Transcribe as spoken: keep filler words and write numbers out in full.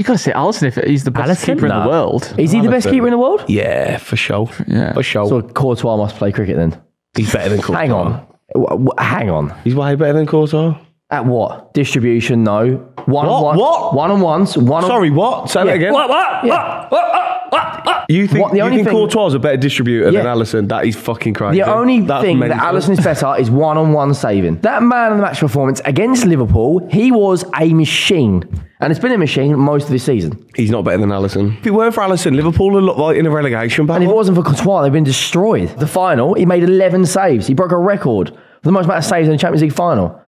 You got to say Alisson if he's the best Alisson? keeper No. in the world. Is he the best keeper in the world? Yeah, for sure. Yeah. For sure. So Courtois must play cricket then. He's better than Courtois. Hang on. W- w- hang on. He's way better than Courtois. At what? Distribution, no. One What? on one. What? One on ones. One Sorry, on... what? Say Yeah. that again. What? What? Yeah. What? What? What? What? You think, What, the you only think thing- Courtois is a better distributor Yeah. than Alisson? That is fucking crazy. The only That's thing mental. that Alisson is better is one-on-one saving. That man in the match performance against Liverpool, he was a machine. And it's been a machine most of this season. He's not better than Alisson. If it weren't for Alisson, Liverpool would look like in a relegation battle. And if it wasn't for Courtois, they've been destroyed. The final, he made eleven saves. He broke a record for the most amount of saves in the Champions League final.